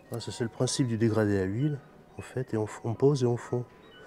Ah, ça c'est le principe du dégradé à huile, en fait, et on pose et on fond.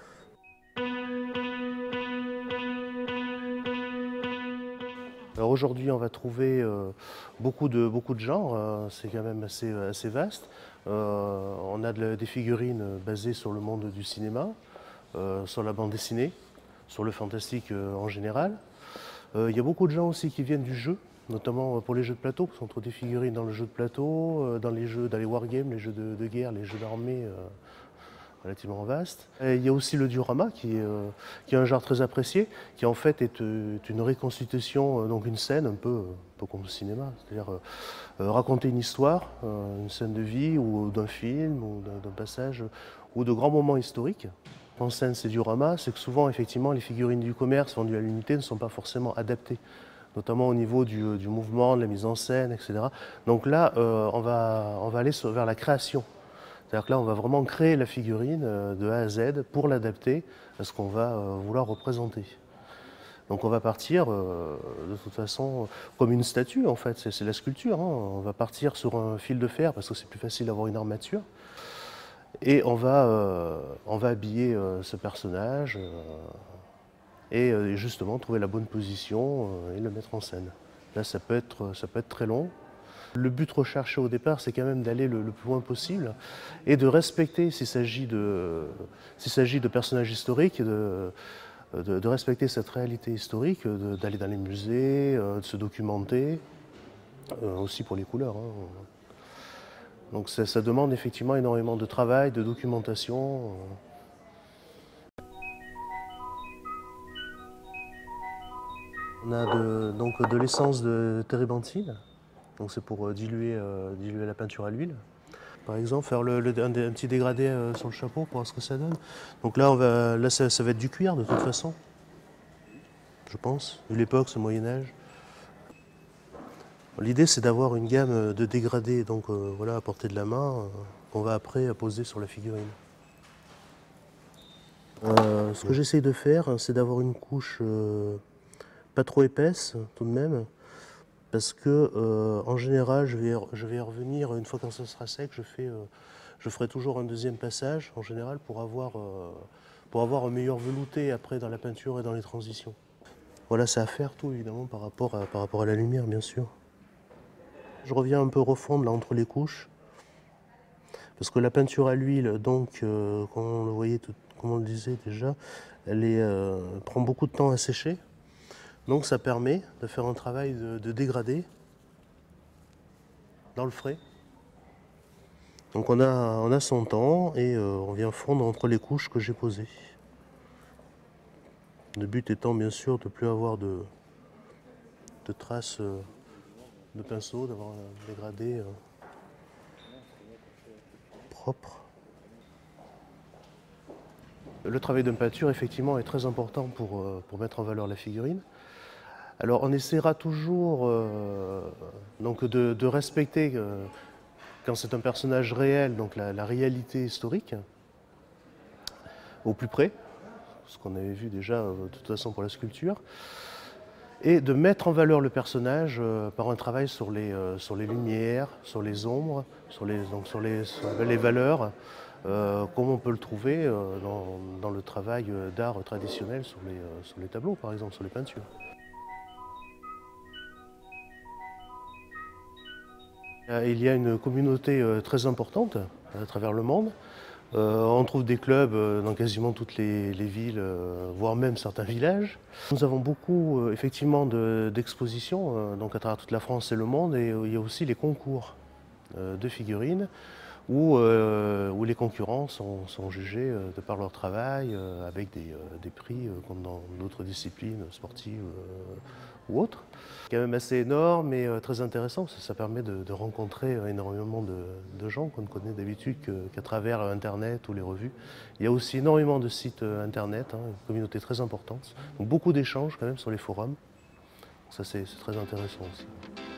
Alors aujourd'hui, on va trouver beaucoup de genres, c'est quand même assez vaste. On a des figurines basées sur le monde du cinéma, sur la bande dessinée, sur le fantastique en général. Il y a beaucoup de gens aussi qui viennent du jeu, notamment pour les jeux de plateau, parce qu'on trouve des figurines dans le jeu de plateau, dans les wargames, les jeux de guerre, les jeux d'armée relativement vastes. Et il y a aussi le diorama qui est un genre très apprécié, qui en fait est une reconstitution, donc une scène un peu comme le cinéma, c'est-à-dire raconter une histoire, une scène de vie ou d'un film ou d'un passage ou de grands moments historiques. En scène, ces dioramas, c'est que souvent, effectivement, les figurines du commerce vendues à l'unité ne sont pas forcément adaptées, notamment au niveau du mouvement, de la mise en scène, etc. Donc là, on va aller vers la création. C'est-à-dire que là, on va vraiment créer la figurine de A à Z pour l'adapter à ce qu'on va vouloir représenter. Donc on va partir de toute façon comme une statue en fait, c'est la sculpture. Hein. On va partir sur un fil de fer parce que c'est plus facile d'avoir une armature. Et on va habiller ce personnage et justement trouver la bonne position et le mettre en scène. Là ça peut être très long. Le but recherché au départ, c'est quand même d'aller le plus loin possible et de respecter, s'il s'agit de personnages historiques, de respecter cette réalité historique, d'aller dans les musées, de se documenter, aussi pour les couleurs. Hein. Donc ça demande effectivement énormément de travail, de documentation. On a donc de l'essence de térébenthine, donc c'est pour diluer la peinture à l'huile. Par exemple, faire un petit dégradé sur le chapeau pour voir ce que ça donne. Donc là, ça va être du cuir de toute façon, je pense. Vu l'époque, c'est le Moyen-Âge. L'idée, c'est d'avoir une gamme de dégradés donc, voilà, à portée de la main, qu'on va après poser sur la figurine. Ce que j'essaye de faire, c'est d'avoir une couche pas trop épaisse, tout de même, parce que en général, je vais y revenir une fois quand ça sera sec. Je ferai toujours un deuxième passage, en général, pour avoir un meilleur velouté après dans la peinture et dans les transitions. Voilà, c'est à faire tout évidemment par rapport à la lumière, bien sûr. Je reviens un peu refondre là entre les couches, parce que la peinture à l'huile, donc, comme on le voyait, comme on le disait déjà, prend beaucoup de temps à sécher. Donc ça permet de faire un travail de dégradé dans le frais. Donc on a son temps et on vient fondre entre les couches que j'ai posées. Le but étant bien sûr de ne plus avoir de traces de pinceau, d'avoir un dégradé propre. Le travail de peinture effectivement est très important pour mettre en valeur la figurine. Alors on essaiera toujours donc de respecter, quand c'est un personnage réel, donc la réalité historique, au plus près, ce qu'on avait vu déjà de toute façon pour la sculpture, et de mettre en valeur le personnage par un travail sur les lumières, sur les ombres, sur les valeurs, comme on peut le trouver dans le travail d'art traditionnel sur les tableaux, par exemple, sur les peintures. Il y a une communauté très importante à travers le monde. On trouve des clubs dans quasiment toutes les villes, voire même certains villages. Nous avons beaucoup effectivement d'expositions donc à travers toute la France et le monde, et il y a aussi les concours de figurines où les concurrents sont jugés de par leur travail avec des prix comme dans d'autres disciplines sportives ou autres. C'est quand même assez énorme et très intéressant parce que ça permet de rencontrer énormément de gens qu'on ne connaît d'habitude qu'à travers Internet ou les revues. Il y a aussi énormément de sites Internet, hein, une communauté très importante, donc beaucoup d'échanges quand même sur les forums. Ça c'est très intéressant aussi.